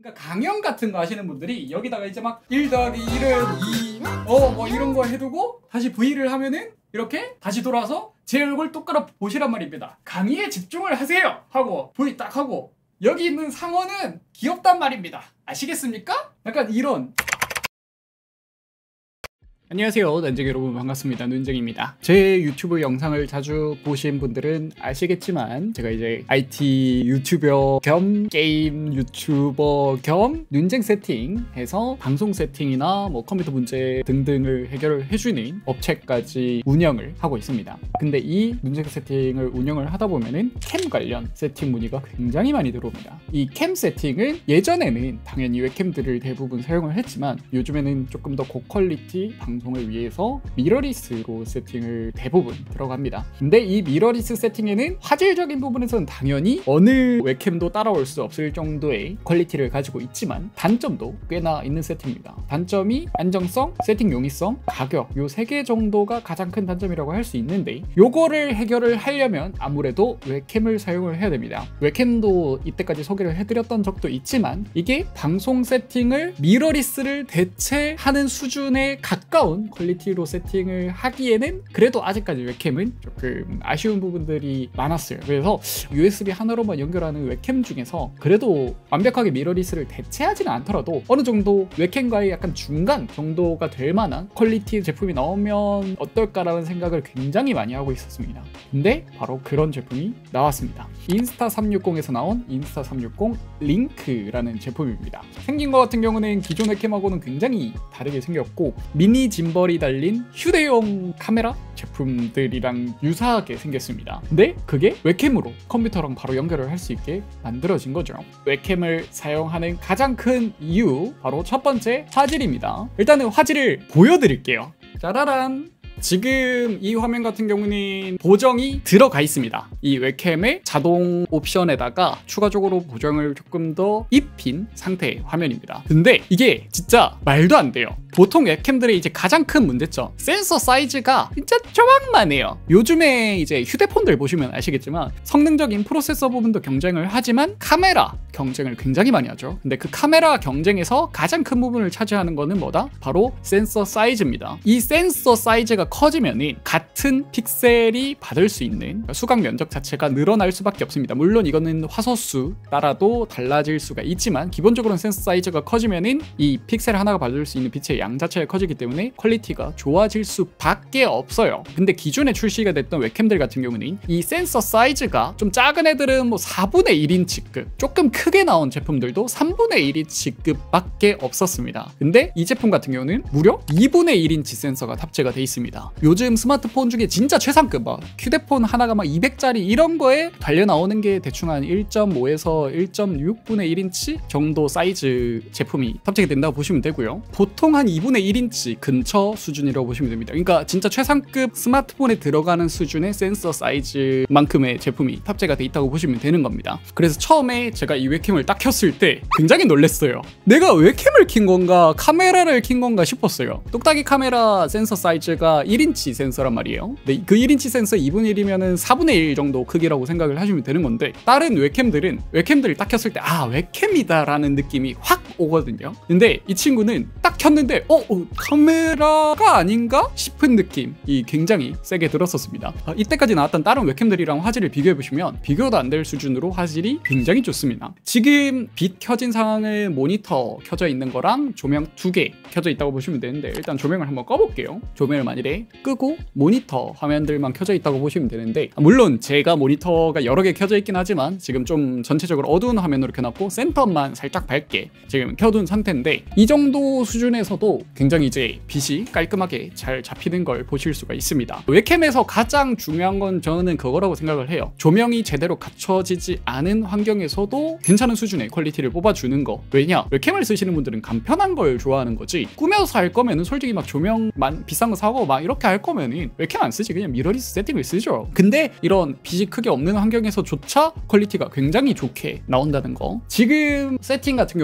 그러니까 강연 같은 거 하시는 분들이 여기다가 이제 막 1 더하기 1은 2 뭐 이런 거 해두고 다시 V를 하면은 이렇게 다시 돌아와서 제 얼굴 똑바로 보시란 말입니다. 강의에 집중을 하세요 하고 V 딱 하고 여기 있는 상어는 귀엽단 말입니다. 아시겠습니까? 약간 이런. 안녕하세요, 난쟁이 여러분, 반갑습니다. 눈쟁입니다. 제 유튜브 영상을 자주 보신 분들은 아시겠지만 제가 이제 IT 유튜버 겸 게임 유튜버 겸 눈쟁 세팅해서 방송 세팅이나 뭐 컴퓨터 문제 등등을 해결을 해주는 업체까지 운영을 하고 있습니다. 근데 이 눈쟁 세팅을 운영을 하다 보면은 캠 관련 세팅 문의가 굉장히 많이 들어옵니다. 이 캠 세팅은 예전에는 당연히 웹캠들을 대부분 사용을 했지만 요즘에는 조금 더 고퀄리티 방송을 위해서 미러리스로 세팅을 대부분 들어갑니다. 근데 이 미러리스 세팅에는 화질적인 부분에서는 당연히 어느 웹캠도 따라올 수 없을 정도의 퀄리티를 가지고 있지만 단점도 꽤나 있는 세팅입니다. 단점이 안정성, 세팅 용이성, 가격 요 3개 정도가 가장 큰 단점이라고 할 수 있는데 요거를 해결을 하려면 아무래도 웹캠을 사용을 해야 됩니다. 웹캠도 이때까지 소개를 해드렸던 적도 있지만 이게 방송 세팅을 미러리스를 대체하는 수준에 가까운 퀄리티로 세팅을 하기에는 그래도 아직까지 웹캠은 조금 아쉬운 부분들이 많았어요. 그래서 USB 하나로만 연결하는 웹캠 중에서 그래도 완벽하게 미러리스를 대체하지는 않더라도 어느 정도 웹캠과의 약간 중간 정도가 될 만한 퀄리티 제품이 나오면 어떨까라는 생각을 굉장히 많이 하고 있었습니다. 근데 바로 그런 제품이 나왔습니다. 인스타360에서 나온 인스타360 링크라는 제품입니다. 생긴 것 같은 경우는 기존 웹캠하고는 굉장히 다르게 생겼고 미니 짐벌이 달린 휴대용 카메라 제품들이랑 유사하게 생겼습니다. 근데 그게 웹캠으로 컴퓨터랑 바로 연결을 할 수 있게 만들어진 거죠. 웹캠을 사용하는 가장 큰 이유 바로 첫 번째 화질입니다. 일단은 화질을 보여드릴게요. 짜라란! 지금 이 화면 같은 경우는 보정이 들어가 있습니다. 이 웹캠의 자동 옵션에다가 추가적으로 보정을 조금 더 입힌 상태의 화면입니다. 근데 이게 진짜 말도 안 돼요. 보통 웹캠들의 이제 가장 큰 문제점, 센서 사이즈가 진짜 조망만해요. 요즘에 이제 휴대폰들 보시면 아시겠지만 성능적인 프로세서 부분도 경쟁을 하지만 카메라 경쟁을 굉장히 많이 하죠. 근데 그 카메라 경쟁에서 가장 큰 부분을 차지하는 거는 뭐다? 바로 센서 사이즈입니다. 이 센서 사이즈가 커지면은 같은 픽셀이 받을 수 있는 수각 면적 자체가 늘어날 수밖에 없습니다. 물론 이거는 화소수 따라도 달라질 수가 있지만 기본적으로는 센서 사이즈가 커지면은 이 픽셀 하나가 받을 수 있는 빛의 양 자체가 커지기 때문에 퀄리티가 좋아질 수밖에 없어요. 근데 기존에 출시가 됐던 웹캠들 같은 경우는 이 센서 사이즈가 좀 작은 애들은 뭐 4분의 1인치급, 조금 크게 나온 제품들도 3분의 1인치급밖에 없었습니다. 근데 이 제품 같은 경우는 무려 2분의 1인치 센서가 탑재가 돼 있습니다. 요즘 스마트폰 중에 진짜 최상급, 막 휴대폰 하나가 막 200짜리 이런 거에 달려 나오는 게 대충 한 1.5에서 1.6분의 1인치 정도 사이즈 제품이 탑재가 된다고 보시면 되고요. 보통 한 2분의 1인치 근처 수준이라고 보시면 됩니다. 그러니까 진짜 최상급 스마트폰에 들어가는 수준의 센서 사이즈만큼의 제품이 탑재가 돼 있다고 보시면 되는 겁니다. 그래서 처음에 제가 이 웹캠을 딱 켰을 때 굉장히 놀랐어요. 내가 웹캠을 킨 건가 카메라를 킨 건가 싶었어요. 똑딱이 카메라 센서 사이즈가 1인치 센서란 말이에요. 근데 그 1인치 센서 2분의 1이면은 4분의 1 정도 크기라고 생각을 하시면 되는 건데 다른 웹캠들을 딱 켰을 때 아, 웹캠이다 라는 느낌이 확 오거든요. 근데 이 친구는 딱 켰는데 카메라가 아닌가 싶은 느낌이 굉장히 세게 들었었습니다. 이때까지 나왔던 다른 웹캠들이랑 화질을 비교해보시면 비교도 안 될 수준으로 화질이 굉장히 좋습니다. 지금 빛 켜진 상황을 모니터 켜져 있는 거랑 조명 2개 켜져 있다고 보시면 되는데 일단 조명을 한번 꺼볼게요. 조명을 만일에 끄고 모니터 화면들만 켜져 있다고 보시면 되는데 물론 제가 모니터가 여러 개 켜져 있긴 하지만 지금 좀 전체적으로 어두운 화면으로 켜놨고 센터만 살짝 밝게 지금 켜둔 상태인데 이 정도 수준에서도 굉장히 이제 빛이 깔끔하게 잘 잡히는 걸 보실 수가 있습니다. 웹캠에서 가장 중요한 건 저는 그거라고 생각을 해요. 조명이 제대로 갖춰지지 않은 환경에서도 괜찮은 수준의 퀄리티를 뽑아주는 거. 왜냐? 웹캠을 쓰시는 분들은 간편한 걸 좋아하는 거지 꾸며서 할 거면은 솔직히 막 조명만 비싼 거 사고 막 이렇게 할 거면은 웹캠 안 쓰지 그냥 미러리스 세팅을 쓰죠. 근데 이런 빛이 크게 없는 환경에서조차 퀄리티가 굉장히 좋게 나온다는 거. 지금 세팅 같은 경우는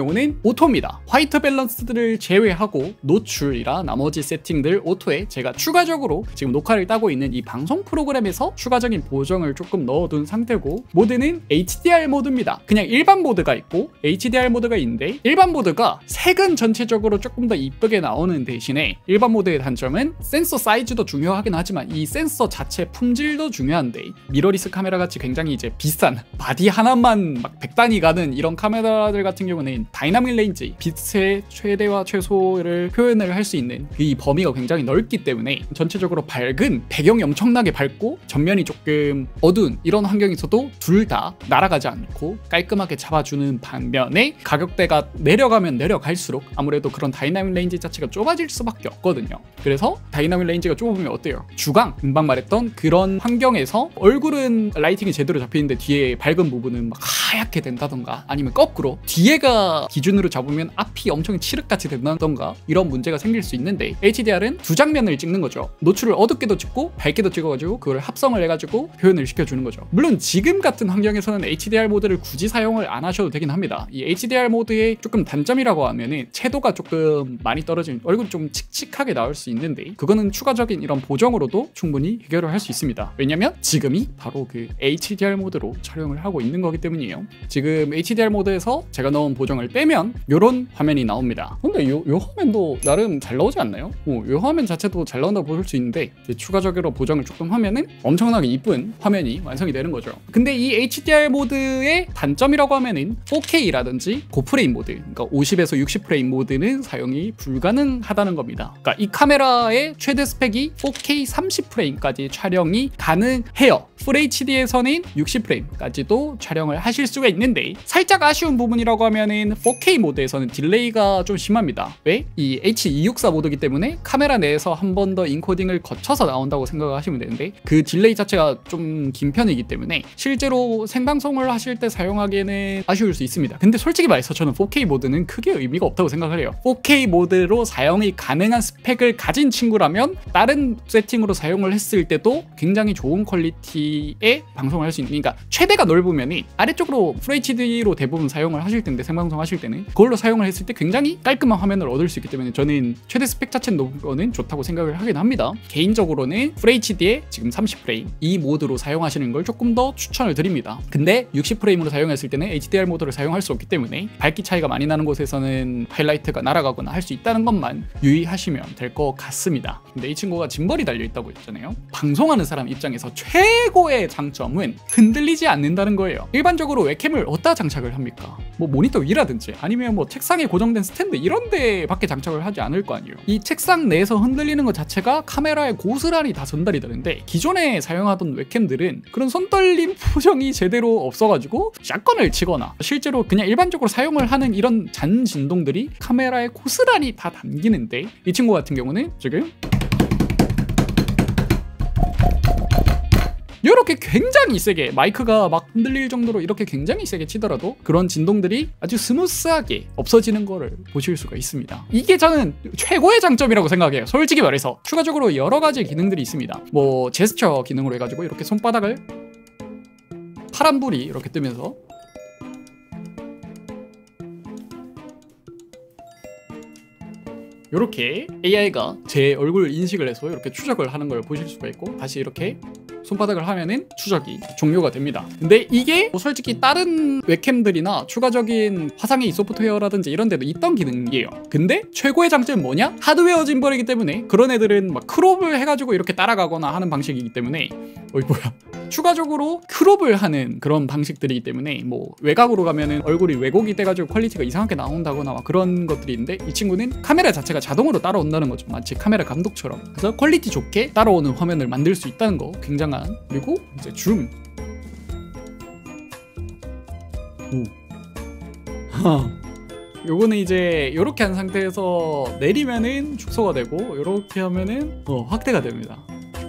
오토입니다. 화이트 밸런스들을 제외하고 노출이라 나머지 세팅들 오토에 제가 추가적으로 지금 녹화를 따고 있는 이 방송 프로그램에서 추가적인 보정을 조금 넣어둔 상태고, 모드는 HDR 모드입니다. 그냥 일반 모드가 있고 HDR 모드가 있는데, 일반 모드가 색은 전체적으로 조금 더 이쁘게 나오는 대신에 일반 모드의 단점은 센서 사이즈도 중요하긴 하지만 이 센서 자체 품질도 중요한데, 미러리스 카메라 같이 굉장히 이제 비싼 바디 하나만 막 100단위 가는 이런 카메라들 같은 경우는 다이나믹 레인지, 빛의 최대와 최소를 표현을 할 수 있는 이 범위가 굉장히 넓기 때문에 전체적으로 밝은 배경이 엄청나게 밝고 전면이 조금 어두운 이런 환경에서도 둘 다 날아가지 않고 깔끔하게 잡아주는 반면에, 가격대가 내려가면 내려갈수록 아무래도 그런 다이나믹 레인지 자체가 좁아질 수밖에 없거든요. 그래서 다이나믹 레인지가 좁으면 어때요? 주광, 금방 말했던 그런 환경에서 얼굴은 라이팅이 제대로 잡히는데 뒤에 밝은 부분은 막 하얗게 된다던가, 아니면 거꾸로 뒤에가 기준으로 잡으면 앞이 엄청 칠흑같이 된다던가 이런 문제가 생길 수 있는데, HDR은 두 장면을 찍는 거죠. 노출을 어둡게도 찍고 밝게도 찍어가지고 그걸 합성을 해가지고 표현을 시켜주는 거죠. 물론 지금 같은 환경에서는 HDR 모드를 굳이 사용을 안 하셔도 되긴 합니다. 이 HDR 모드의 조금 단점이라고 하면은 채도가 조금 많이 떨어지는, 얼굴이 좀 칙칙하게 나올 수 있는데, 그거는 추가적인 이런 보정으로도 충분히 해결을 할 수 있습니다. 왜냐면 지금이 바로 그 HDR 모드로 촬영을 하고 있는 거기 때문이에요. 지금 HDR 모드에서 제가 넣은 보정을 빼면 이런 화면이 나옵니다. 근데 요 화면도 나름 잘 나오지 않나요? 요 화면 자체도 잘 나온다고 볼 수 있는데, 추가적으로 보정을 조금 하면은 엄청나게 이쁜 화면이 완성이 되는 거죠. 근데 이 HDR 모드의 단점이라고 하면은 4K라든지 고프레임 모드, 그러니까 50에서 60프레임 모드는 사용이 불가능하다는 겁니다. 그러니까 이 카메라의 최대 스펙이 4K 30프레임까지 촬영이 가능해요. FHD에서는 60프레임까지도 촬영을 하실 수가 있는데, 살짝 아쉬운 부분이라고 하면은 4K 모드에서는 딜레이가 좀 심합니다. 왜? 이 H264 모드이기 때문에 카메라 내에서 한 번 더 인코딩을 거쳐서 나온다고 생각하시면 되는데, 그 딜레이 자체가 좀 긴 편이기 때문에 실제로 생방송을 하실 때 사용하기에는 아쉬울 수 있습니다. 근데 솔직히 말해서 저는 4K 모드는 크게 의미가 없다고 생각을 해요. 4K 모드로 사용이 가능한 스펙을 가진 친구라면 다른 세팅으로 사용을 했을 때도 굉장히 좋은 퀄리티의 방송을 할 수 있는, 그러니까 최대가 넓으면 아래쪽으로 FHD로 대부분 사용을 하실 텐데, 생방송 하실 때는 그걸로 사용을 했을 때 굉장히 깔끔한 화면을 얻을 수 있기 때문에 저는 최대 스펙 자체 높은 거는 좋다고 생각을 하긴 합니다. 개인적으로는 FHD에 지금 30프레임 이 모드로 사용하시는 걸 조금 더 추천을 드립니다. 근데 60프레임으로 사용했을 때는 HDR 모드를 사용할 수 없기 때문에 밝기 차이가 많이 나는 곳에서는 하이라이트가 날아가거나 할 수 있다는 것만 유의하시면 될 것 같습니다. 근데 이 친구가 짐벌이 달려있다고 했잖아요. 방송하는 사람 입장에서 최고의 장점은 흔들리지 않는다는 거예요. 일반적으로 웹캠을 어디다 장착을 합니까? 뭐 모니터 위라든지 아니면 뭐 책상에 고정된 스탠드 이런 데 밖에 장착을 하지 않을 거 아니에요. 이 책상 내에서 흔들리는 것 자체가 카메라에 고스란히 다 전달이 되는데, 기존에 사용하던 웹캠들은 그런 손떨림 표정이 제대로 없어가지고 샷건을 치거나 실제로 그냥 일반적으로 사용을 하는 이런 잔 진동들이 카메라에 고스란히 다 담기는데, 이 친구 같은 경우는 지금 이렇게 굉장히 세게, 마이크가 막 흔들릴 정도로 이렇게 굉장히 세게 치더라도 그런 진동들이 아주 스무스하게 없어지는 거를 보실 수가 있습니다. 이게 저는 최고의 장점이라고 생각해요. 솔직히 말해서 추가적으로 여러 가지 기능들이 있습니다. 뭐 제스처 기능으로 해가지고 이렇게 손바닥을 파란불이 이렇게 뜨면서 이렇게 AI가 제 얼굴 인식을 해서 이렇게 추적을 하는 걸 보실 수가 있고, 다시 이렇게 손바닥을 하면은 추적이 종료가 됩니다. 근데 이게 뭐 솔직히 다른 웹캠들이나 추가적인 화상회의 소프트웨어라든지 이런 데도 있던 기능이에요. 근데 최고의 장점은 뭐냐? 하드웨어 짐벌이기 때문에 그런 애들은 막 크롭을 해가지고 이렇게 따라가거나 하는 방식이기 때문에, 어이 뭐야, 추가적으로 크롭을 하는 그런 방식들이기 때문에 뭐 외곽으로 가면은 얼굴이 왜곡이 돼가지고 퀄리티가 이상하게 나온다거나 막 그런 것들이 있는데, 이 친구는 카메라 자체가 자동으로 따라온다는 거죠. 마치 카메라 감독처럼. 그래서 퀄리티 좋게 따라오는 화면을 만들 수 있다는 거 굉장한. 그리고 이제 줌. 요거는 이제 요렇게 한 상태에서 내리면은 축소가 되고, 요렇게 하면은 확대가 됩니다.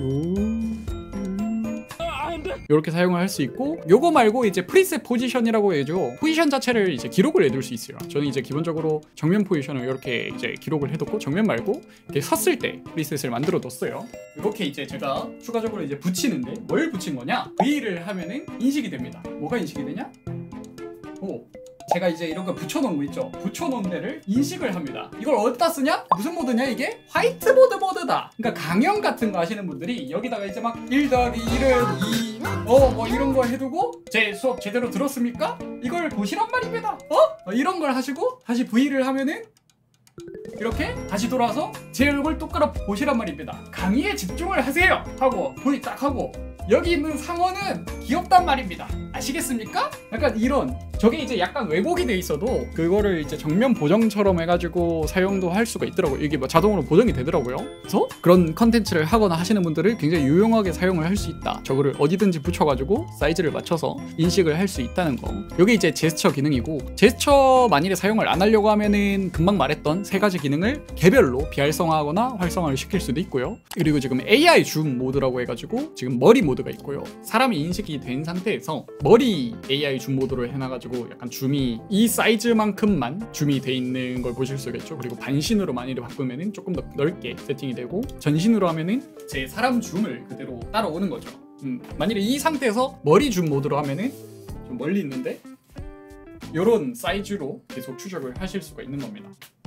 이렇게 사용을 할 수 있고, 요거 말고 이제 프리셋 포지션이라고 해죠. 포지션 자체를 이제 기록을 해둘 수 있어요. 저는 이제 기본적으로 정면 포지션을 이렇게 이제 기록을 해뒀고, 정면 말고 이렇게 섰을 때 프리셋을 만들어 뒀어요. 이렇게 이제 제가 추가적으로 이제 붙이는데, 뭘 붙인 거냐? V를 하면은 인식이 됩니다. 뭐가 인식이 되냐? 제가 이제 이런 거 붙여놓은 거 있죠. 붙여놓은 데를 인식을 합니다. 이걸 어디다 쓰냐? 무슨 모드냐 이게? 화이트보드 모드다. 그러니까 강연 같은 거 하시는 분들이 여기다가 이제 막 1 더하기 1은 2 뭐 이런 거 해두고 제 수업 제대로 들었습니까? 이걸 보시란 말입니다. 이런 걸 하시고 다시 V를 하면은 이렇게 다시 돌아와서 제 얼굴 똑바로 보시란 말입니다. 강의에 집중을 하세요 하고 V 딱 하고 여기 있는 상어는 귀엽단 말입니다. 아시겠습니까? 약간 이런 저게 이제 약간 왜곡이 돼 있어도 그거를 이제 정면 보정처럼 해가지고 사용도 할 수가 있더라고요. 이게 뭐 자동으로 보정이 되더라고요. 그래서 그런 컨텐츠를 하거나 하시는 분들을 굉장히 유용하게 사용을 할 수 있다. 저거를 어디든지 붙여가지고 사이즈를 맞춰서 인식을 할 수 있다는 거. 이게 이제 제스처 기능이고, 제스처 만일에 사용을 안 하려고 하면은 금방 말했던 세 가지 기능을 개별로 비활성화하거나 활성화를 시킬 수도 있고요. 그리고 지금 AI 줌 모드라고 해가지고 지금 머리 모드가 있고요. 사람이 인식이 된 상태에서 머리 AI 줌 모드를 해놔가지고 약간 줌이 이 사이즈만큼만 줌이 돼 있는 걸 보실 수가 있죠. 그리고 반신으로 만일에 바꾸면은 조금 더 넓게 세팅이 되고, 전신으로 하면은 제 사람 줌을 그대로 따라오는 거죠. 만일에 이 상태에서 머리 줌 모드로 하면은 좀 멀리 있는데 이런 사이즈로 계속 추적을 하실 수가 있는 겁니다.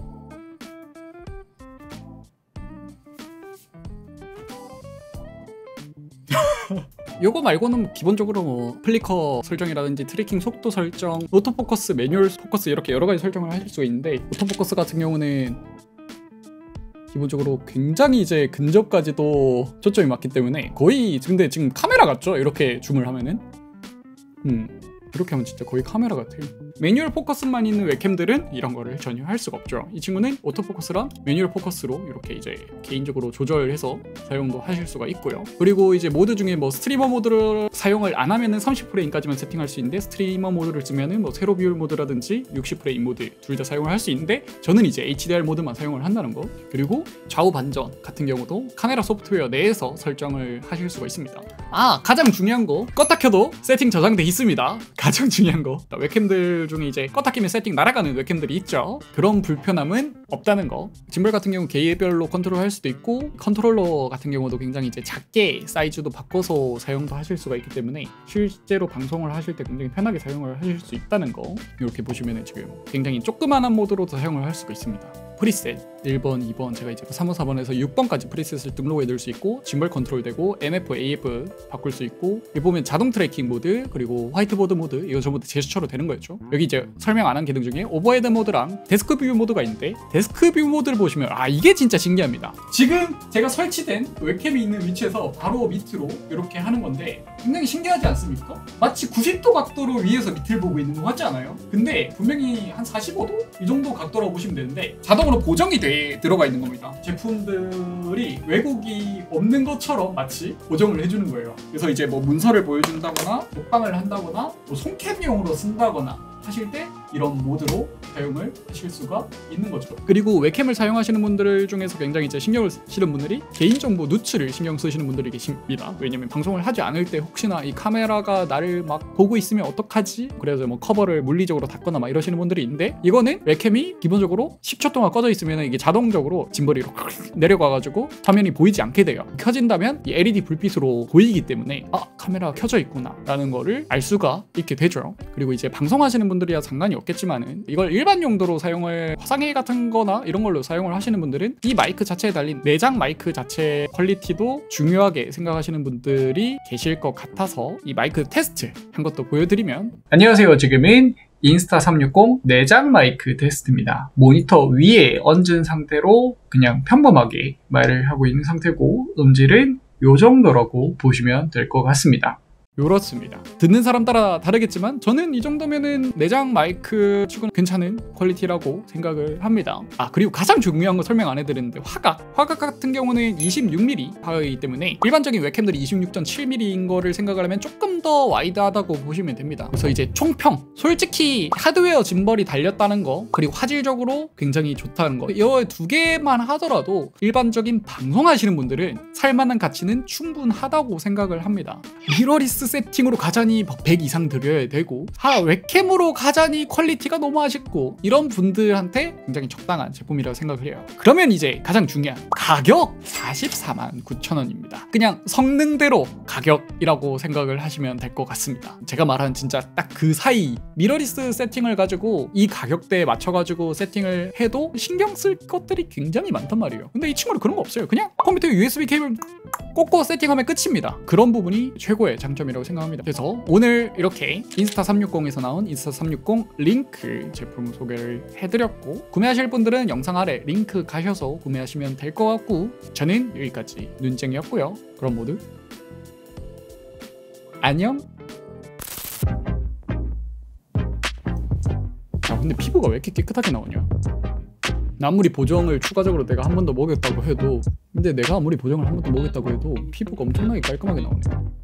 요거 말고는 기본적으로 뭐 플리커 설정이라든지 트래킹 속도 설정, 오토포커스, 매뉴얼 포커스 이렇게 여러 가지 설정을 하실 수가 있는데, 오토포커스 같은 경우는 기본적으로 굉장히 이제 근접까지도 초점이 맞기 때문에 거의, 근데 지금 카메라 같죠? 이렇게 줌을 하면은 이렇게 하면 진짜 거의 카메라 같아요. 매뉴얼 포커스만 있는 웹캠들은 이런 거를 전혀 할 수가 없죠. 이 친구는 오토포커스랑 매뉴얼 포커스로 이렇게 이제 개인적으로 조절해서 사용도 하실 수가 있고요. 그리고 이제 모드 중에 뭐 스트리머 모드를 사용을 안 하면은 30프레임까지만 세팅할 수 있는데, 스트리머 모드를 쓰면은 뭐 세로 비율 모드라든지 60프레임 모드 둘 다 사용을 할 수 있는데, 저는 이제 HDR 모드만 사용을 한다는 거. 그리고 좌우 반전 같은 경우도 카메라 소프트웨어 내에서 설정을 하실 수가 있습니다. 가장 중요한 거, 껐다 켜도 세팅 저장돼 있습니다. 가장 중요한 거, 웹캠들 중에 이제 껐다 키면 세팅 날아가는 웹캠들이 있죠. 그런 불편함은 없다는 거. 짐벌 같은 경우 개별로 컨트롤할 수도 있고, 컨트롤러 같은 경우도 굉장히 이제 작게 사이즈도 바꿔서 사용도 하실 수가 있기 때문에 실제로 방송을 하실 때 굉장히 편하게 사용을 하실 수 있다는 거. 이렇게 보시면은 지금 굉장히 조그만한 모드로도 사용을 할 수가 있습니다. 프리셋 1번, 2번, 제가 이제 3번, 4번에서 6번까지 프리셋을 등록해 둘 수 있고, 짐벌 컨트롤 되고, MF, AF 바꿀 수 있고, 여기 보면 자동 트래킹 모드, 그리고 화이트보드 모드, 이거 전부 다 제스처로 되는 거였죠. 여기 이제 설명 안 한 기능 중에 오버헤드 모드랑 데스크 뷰 모드가 있는데, 데스크 뷰 모드를 보시면 이게 진짜 신기합니다. 지금 제가 설치된 웹캠이 있는 위치에서 바로 밑으로 이렇게 하는 건데 굉장히 신기하지 않습니까? 마치 90도 각도로 위에서 밑을 보고 있는 것 같지 않아요? 근데 분명히 한 45도? 이 정도 각도라고 보시면 되는데 자동으로 보정이 들어가 있는 겁니다. 제품들이 왜곡이 없는 것처럼 마치 보정을 해주는 거예요. 그래서 이제 뭐 문서를 보여준다거나 먹방을 한다거나 뭐 손캠용으로 쓴다거나 하실 때 이런 모드로 사용을 하실 수가 있는 거죠. 그리고 웹캠을 사용하시는 분들 중에서 굉장히 이제 신경을 쓰시는 분들이 개인정보 누출을 신경 쓰시는 분들이 계십니다. 왜냐면 방송을 하지 않을 때 혹시나 이 카메라가 나를 막 보고 있으면 어떡하지? 그래서 뭐 커버를 물리적으로 닫거나 막 이러시는 분들이 있는데, 이거는 웹캠이 기본적으로 10초 동안 꺼져 있으면 이게 자동적으로 짐벌이 내려가가지고 화면이 보이지 않게 돼요. 켜진다면 이 LED 불빛으로 보이기 때문에 카메라가 켜져 있구나 라는 거를 알 수가 있게 되죠. 그리고 이제 방송하시는 분들이야 상관이 없겠지만은, 이걸 일반 용도로 사용을 화상회의 같은 거나 이런 걸로 사용을 하시는 분들은 이 마이크 자체에 달린 내장 마이크 자체 퀄리티도 중요하게 생각하시는 분들이 계실 것 같아서 이 마이크 테스트 한 것도 보여드리면, 안녕하세요. 지금은 인스타360 내장 마이크 테스트입니다. 모니터 위에 얹은 상태로 그냥 평범하게 말을 하고 있는 상태고, 음질은 요 정도라고 보시면 될 것 같습니다. 요렇습니다. 듣는 사람 따라 다르겠지만 저는 이 정도면은 내장 마이크 치고는 괜찮은 퀄리티라고 생각을 합니다. 그리고 가장 중요한 거 설명 안 해드렸는데, 화각 같은 경우는 26mm 화각이기 때문에 일반적인 웹캠들이 26.7mm인 거를 생각을 하면 조금 더 와이드하다고 보시면 됩니다. 그래서 이제 총평, 솔직히 하드웨어 짐벌이 달렸다는 거, 그리고 화질적으로 굉장히 좋다는 거, 이 두 개만 하더라도 일반적인 방송하시는 분들은 살만한 가치는 충분하다고 생각을 합니다. 미러리스 미러리스 세팅으로 가자니 100 이상 들여야 되고 웹캠으로 가자니 퀄리티가 너무 아쉽고 이런 분들한테 굉장히 적당한 제품이라고 생각을 해요. 그러면 이제 가장 중요한 가격 449,000원입니다. 그냥 성능대로 가격이라고 생각을 하시면 될 것 같습니다. 제가 말한 진짜 딱 그 사이 미러리스 세팅을 가지고 이 가격대에 맞춰가지고 세팅을 해도 신경 쓸 것들이 굉장히 많단 말이에요. 근데 이 친구는 그런 거 없어요. 그냥 컴퓨터에 USB 케이블 꽂고 세팅하면 끝입니다. 그런 부분이 최고의 장점이라고 생각합니다. 그래서 오늘 이렇게 인스타360에서 나온 인스타360 링크 제품 소개를 해드렸고, 구매하실 분들은 영상 아래 링크 가셔서 구매하시면 될 것 같고, 저는 여기까지 눈쟁이였고요. 그럼 모두 안녕. 근데 피부가 왜 이렇게 깨끗하게 나오냐? 아무리 보정을 추가적으로 내가 한 번 더 먹였다고 해도, 근데 내가 아무리 보정을 한 번 더 먹였다고 해도 피부가 엄청나게 깔끔하게 나오네.